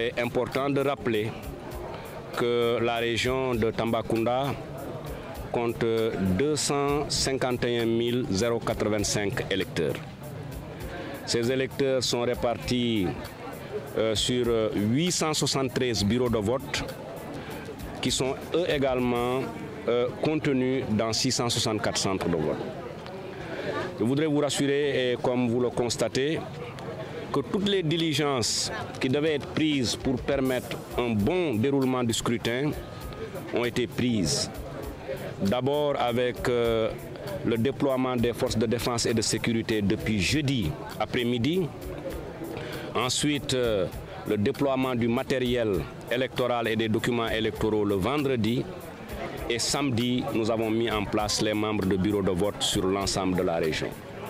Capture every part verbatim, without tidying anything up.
est important de rappeler que la région de Tambacounda compte deux cent cinquante et un mille quatre-vingt-cinq électeurs. Ces électeurs sont répartis euh, sur huit cent soixante-treize bureaux de vote qui sont eux également euh, contenus dans six cent soixante-quatre centres de vote. Je voudrais vous rassurer, et comme vous le constatez, que toutes les diligences qui devaient être prises pour permettre un bon déroulement du scrutin ont été prises. D'abord avec euh, le déploiement des forces de défense et de sécurité depuis jeudi après-midi. Ensuite, euh, le déploiement du matériel électoral et des documents électoraux le vendredi. Et samedi, nous avons mis en place les membres de bureaux de vote sur l'ensemble de la région.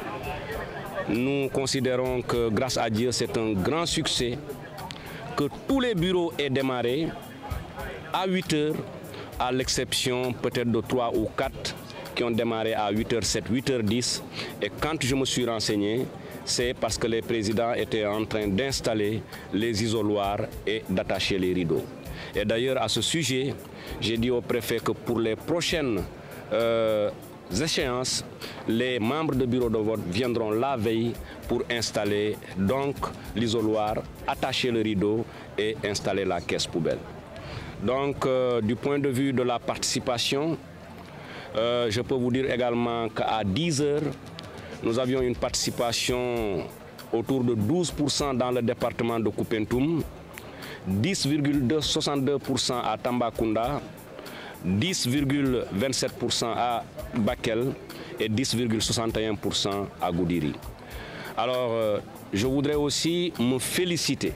Nous considérons que, grâce à Dieu, c'est un grand succès que tous les bureaux aient démarré à huit heures, à l'exception peut-être de trois ou quatre qui ont démarré à huit heures sept, huit heures dix. Et quand je me suis renseigné, c'est parce que les présidents étaient en train d'installer les isoloirs et d'attacher les rideaux. Et d'ailleurs, à ce sujet, j'ai dit au préfet que pour les prochaines euh, échéances, les membres de bureau de vote viendront la veille pour installer donc l'isoloir, attacher le rideau et installer la caisse poubelle. Donc, euh, du point de vue de la participation, euh, je peux vous dire également qu'à dix heures, nous avions une participation autour de douze pour cent dans le département de Koupentoum, dix virgule soixante-deux pour cent à Tambacounda, dix virgule vingt-sept pour cent à Bakel et dix virgule soixante et un pour cent à Goudiri. Alors, euh, je voudrais aussi me féliciter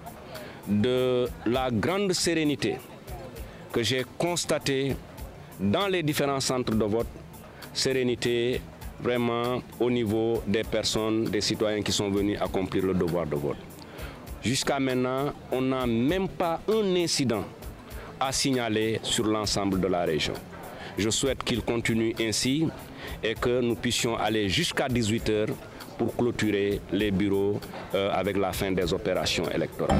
de la grande sérénité que j'ai constatée dans les différents centres de vote, sérénité vraiment au niveau des personnes, des citoyens qui sont venus accomplir le devoir de vote. Jusqu'à maintenant, on n'a même pas un incident à signaler sur l'ensemble de la région. Je souhaite qu'il continue ainsi et que nous puissions aller jusqu'à dix-huit heures pour clôturer les bureaux euh, avec la fin des opérations électorales.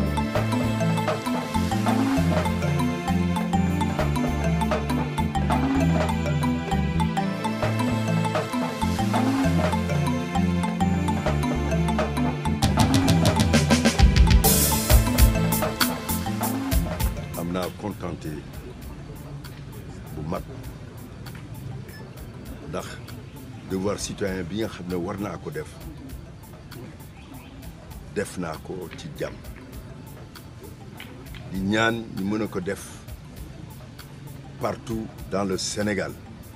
contenté bu mag ndax devoir citoyen bi nga xam ne war naa ko def def naa ko ci jàmm di ñaan ñu mën a ko def partout dans le Sénégal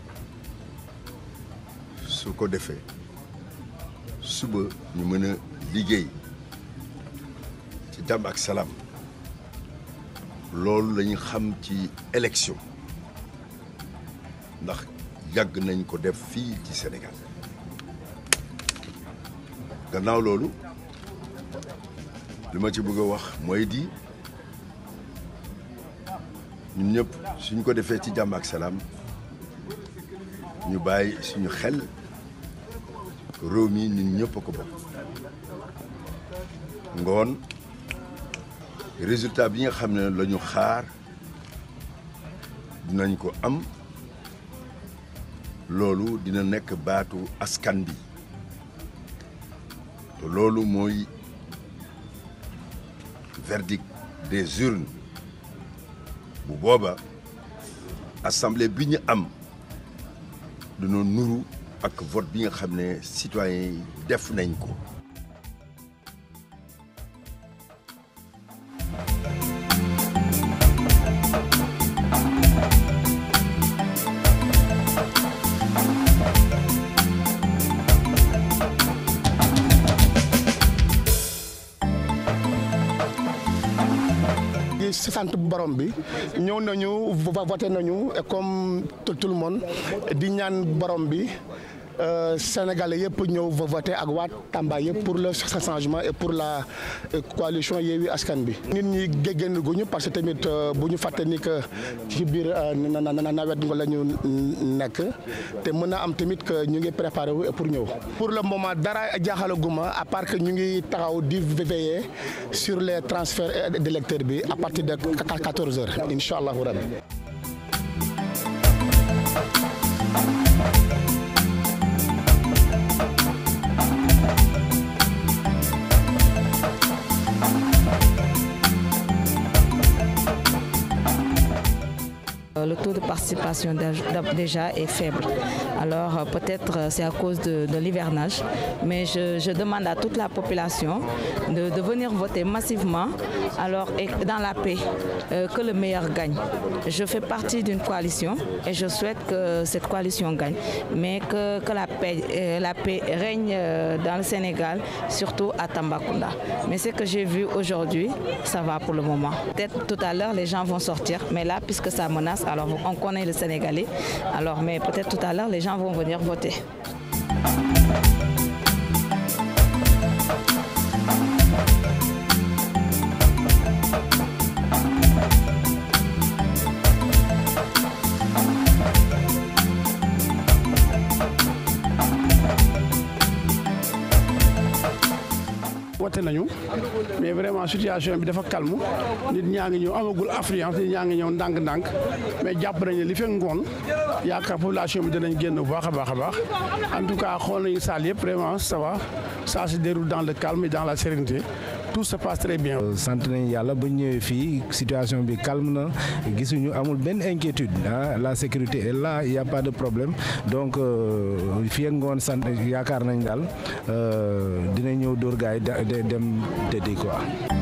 su ko defee suba ñu mën a liggéey ci jàmm ak salaam loolu lañu xam ci élection ndax yàgg nañ ko def fii ci Sénégal gannaaw loolu li ma ci bëgg a wax mooy di ñun ñëpp suñ ko defee ci jàmm ak salaam ñu bàyyi suñu xel réew mi ñun ñëpp a ko bokk ngoon résultat bi nga xam ne la ñu xaar dinañ ko am loolu dina nekk baatu askan bi te loolu mooy verdict des urnes bu booba assemblée bi ñu am dina nuru ak vote bi nga xam ne citoyens yi def nañ ko. si sant borom bi ñëw nañu voté nañu comme tout le monde di ñaan borom bi Sénégalais yëpp ñëw voté ak waa Tamba yëpp pour le changement et pour la coalition Yewwi Askan Bi. nit ñi génn guñu parce que tamit bu ñu fàtte ni que ci biir nawet nga la ñu nekk te mën na am tamit que ñu ngi préparé wu pour ñëw. pour le moment dara jaaxalaguma à part que ñu ngi taxaw di veiller sur les transferts d'électeurs bi à partir de quatorze heures incha allahu rabbi. Le taux de participation déjà est faible. Alors peut-être c'est à cause de, de l'hivernage, mais je, je demande à toute la population de, de venir voter massivement alors, et dans la paix, euh, que le meilleur gagne. Je fais partie d'une coalition et je souhaite que cette coalition gagne, mais que, que la, paix, euh, la paix règne euh, dans le Sénégal, surtout à Tambacounda. Mais ce que j'ai vu aujourd'hui, ça va pour le moment. Peut-être tout à l'heure les gens vont sortir, mais là puisque ça menace, alors on connaît le Sénégalais, alors, mais peut-être tout à l'heure les gens vont venir voter. wote nañu mais vraiment situation bi dafa calme nit ñaa ngi ñëw amagul affluence nit ñaa ngi ñëw ndànk-ndànk mais jàpp nañu li fekk ngoon yaakaar population bi dinañ génn bu baax a baax a baax en tout cas xool nañu salle yëpp vraiment ça va ça se déroule dans le calme et dans la sérénité. Tout se passe très bien. sant nañu yàlla ba ñëwee fii situation bi calme na gisuñu amul benn inquiétude ah la sécurité est là il y a pas de problème donc fii ak ngoon sant yaakaar nañ daal dina ñëw dóor gaay de dem tëddi quoi.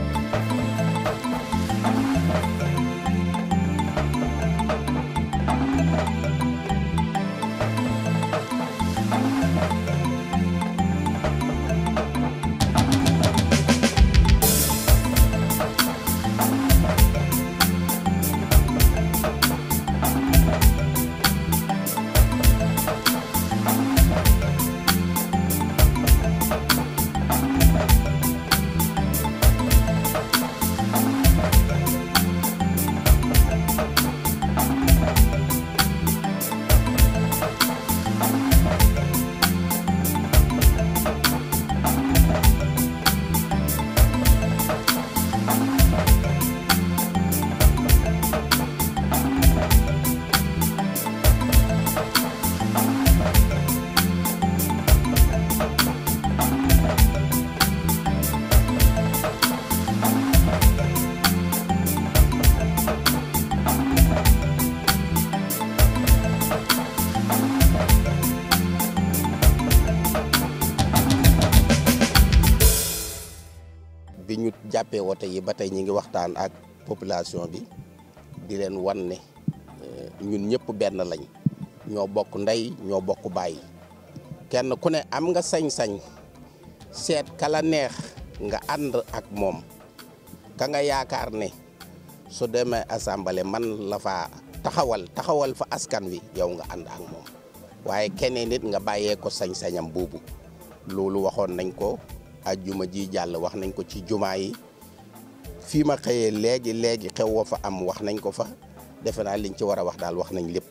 bi ñu jàppee wote yi ba tey ñi ngi waxtaan ak population bi di leen wan ne ñun ñëpp benn lañ ñoo bokk ndey ñoo bokk baay kenn ku ne am nga sañ-sañ seet kala neex nga ànd ak moom ka nga yaakaar ne su demee assemblée man la fa taxawal taxawal fa askan wi yow nga ànd ak moom waaye keneen nit nga bàyyee ko sañ-sañam boobu loolu waxoon nañ ko ajjuma ji jàll wax nañ ko ci jumaa yi fii ma xëyee léegi léegi xew wa fa am wax nañ ko fa defe naa liñ ci war a wax daal wax nañ lépp.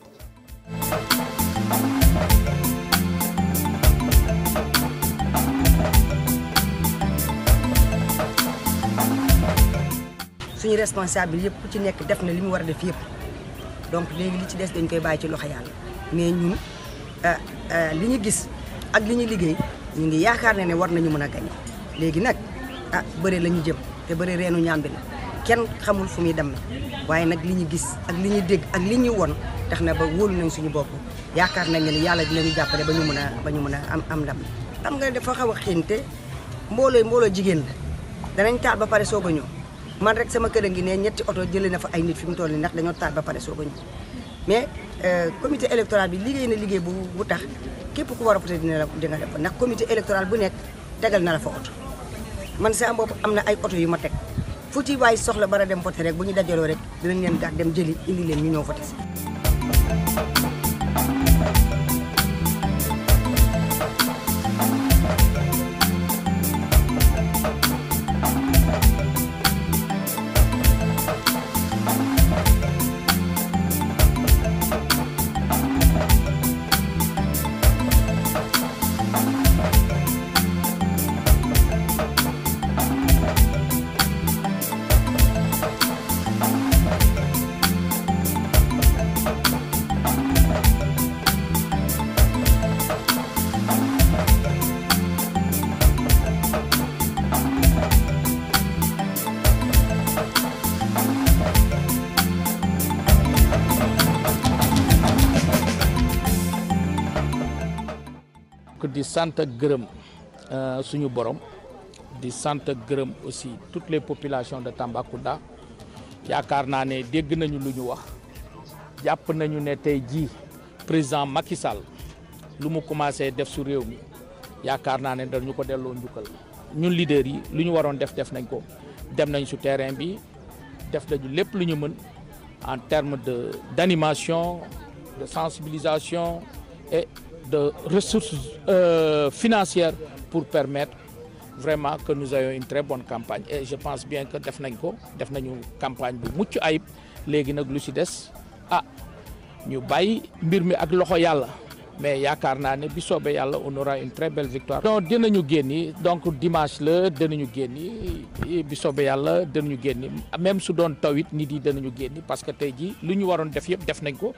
suñu responsable yëpp ku ci nekk def na li mu war a def yëpp donc léegi li ci des dañ koy bàyyi ci loxo yàlla mais ñun li ñu gis ak li ñu liggéey ñu ngi yaakaar ne ne war nañu mën a gañ léegi nag ah bëre la ñu jëm te bëre reenu ñaambi la kenn xamul fu muy dem waaye nag li ñu gis ak li ñu dégg ak li ñu won tax na ba wóolu nañ suñu bopp yaakaar nañ ne yàlla dinañu jàppale ba ñu mën a ba ñu mën a am am ndam xam nga dafa xaw a xiinte mbooloo mbooloo jigéen la danañ taal ba pare soog a ñëw man rek sama kër a ngi ne ñetti oto jëlee na fa ay nit fi mu toll nii ndax dañoo taal ba pare soog a ñëw mais comité électoral bi liggéey na liggéey bu bu tax képp ku war a voté dina la di nga def ndax comité électoral bu nekk tegal na la fa oto man sa bopp am na ay oto yu ma teg fu ci waay soxla bara dem voté rek bu ñu dajaloo rek dinañ leen gàtt dem jëli indi leen ñu ñëw voté si donc di sant ak gërëm suñu borom di sant ak gërëm aussi toutes les populations de Tambacounda yaakaar naa ne dégg nañu lu ñu wax jàpp nañu ne tey jii président Macky Sall lu mu commencé def su réew mi yaakaar naa ne dañu ko delloo njukkal ñun leaders yi lu ñu waroon def def nañ ko dem nañ su terrain bi def nañu lépp lu ñu mën en termes de d'animation de sensibilisation et de ressources euh, financières pour permettre vraiment que nous ayons une très bonne campagne et je pense bien que def nañ ko def nañu campagne bu mucc ayib léegi nag lu ci des ah ñu bàyyi mbir mi ak loxo yàlla mais yaakaar naa ne bi soobee yàlla on aura une très belle victoire. donc dinañu génni donc dimanche la dinañu génni bi soobee yàlla dinañu génni même su doon taw it nit yi dinañu génni parce que tey jii lu ñu waroon def yëpp def nañ ko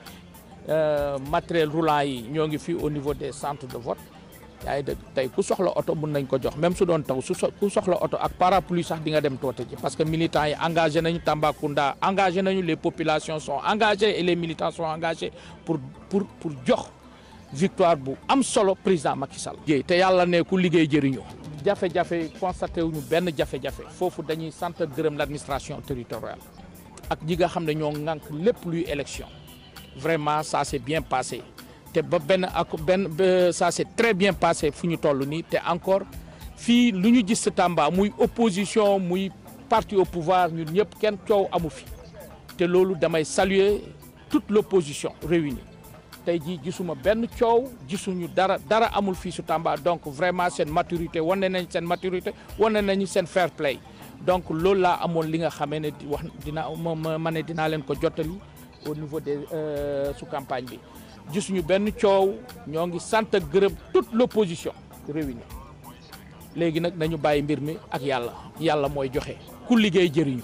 matériel roulant yi ñoo ngi fi au niveau des centres de vote. yaa ngi dégg tey ku soxla oto mun nañ ko jox même su doon taw su ku soxla oto ak parapluie sax di nga dem toote ji parce que militants yi engagé nañu Tambacounda engagé nañu les populations sont engagées et les militants sont engagés pour pour pour jox victoire bu am solo président Macky Sall. te yàlla ne ku liggéey jëriñoo. jafe-jafe constaté wuñu benn jafe-jafe foofu dañuy sant gërëm l'administration territoriale ak ñi nga xam ne ñoo ŋànk lépp luy élection vraiment ça s'est bien passé. te ba benn ak benn ça s'est très bien passé fu ñu toll nii te encore fii lu ñu gis Tamba muy opposition muy parti au pouvoir ñun ñëpp kenn coow amu fi te loolu damay saluer toute l'opposition réunie tey jii gisuma benn coow gisuñu dara dara amul fii su Tamba donc vraiment seen maturité wane nañ seen maturité wane nañu seen fair play donc loolu laa amoon li nga xamee ne wax dina ma ma ne dinaa leen ko jottali au niveau des su campagne bi. gisuñu benn coow ñoo ngi sant ak gërëm toute l'opposition réunie léegi nag nañu bàyyi mbir mi ak yàlla yàlla mooy joxe ku liggéey jëriñu.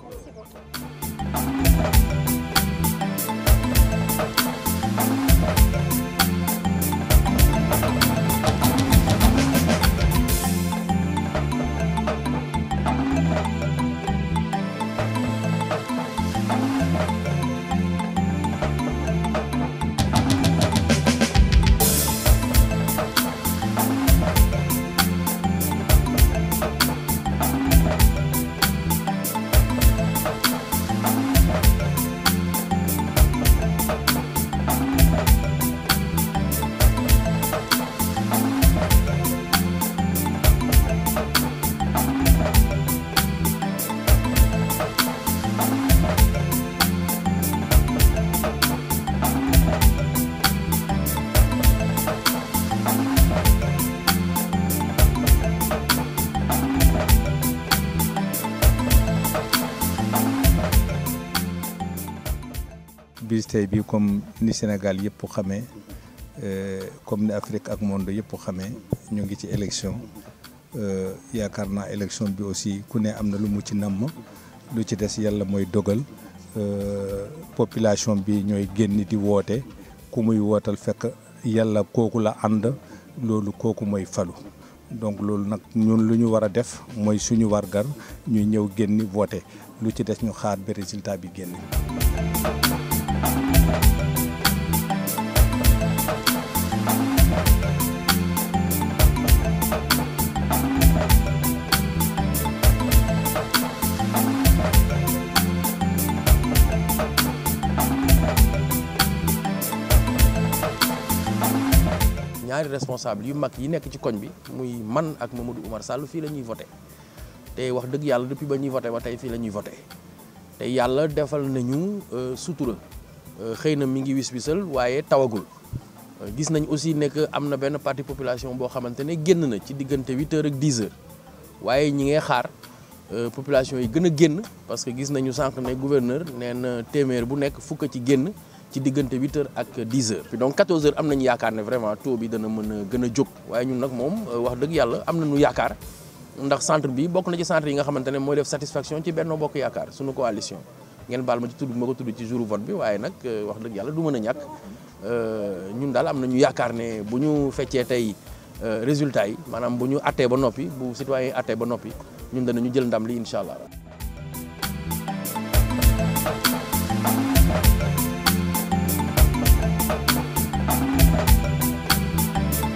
bis tey bi comme ni Sénégal yëpp xamee comme ni Afrique ak monde yëpp xamee ñu ngi ci élection yaakaar naa élection bi aussi ku ne am na lu mu ci namm lu ci des yàlla mooy dogal population bi ñooy génn di woote ku muy wootal fekk yàlla kooku la ànd loolu kooku mooy falu donc loolu nag ñun lu ñu war a def mooy suñu wargar ñu ñëw génn voté lu ci des ñu xaar ba résultat bi génn. ñaari responsable yu mag yi nekk ci koñ bi muy man ak Mamadou Oumar Sall fii la ñuy voté te wax dëgg yàlla depuis ba ñuy voté ba tey fii la ñuy voté te yàlla defal nañu sutura xëy na mi ngi wis wisal waaye tawagul gis nañ aussi ne que am na benn partie population boo xamante ne génn na ci diggante huit heures ak dix heures waaye ñi ngay xaar population yi gën a génn parce que gis nañu sànq ne gouverneur nee na téeméer bu nekk fukk ci génn ci diggante huit heures ak dix heures. donc quatorze heures am nañu yaakaar ne vraiment taux bi dana mën a gën a jóg waaye ñun nag moom wax dëgg yàlla am nañu yaakaar ndax centre bi bokk na ci centre yi nga xamante ne mooy def satisfaction ci Benno Bokk Yaakaar suñu coalition ngeen baal ma ci tudd ma ko tudd ci jour vote bi waaye nag wax dëgg yàlla du mën a ñàkk ñun daal am nañu yaakaar ne bu ñu feccee tey résultat yi maanaam bu ñu attee ba noppi bu citoyen yi attee ba noppi ñun danañu jël ndam li incha allah.